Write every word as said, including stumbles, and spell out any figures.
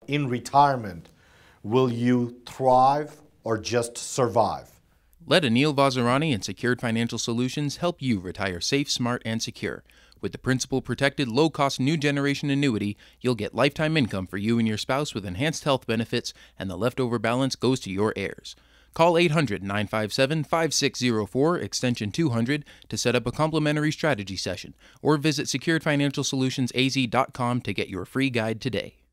in retirement? Will you thrive or just survive? Let Anil Vazirani and Secured Financial Solutions help you retire safe, smart, and secure. With the principal-protected, low-cost New Generation Annuity, you'll get lifetime income for you and your spouse with enhanced health benefits, and the leftover balance goes to your heirs. Call eight hundred, nine five seven, five six zero four, extension two hundred to set up a complimentary strategy session, or visit secured financial solutions a z dot com to get your free guide today.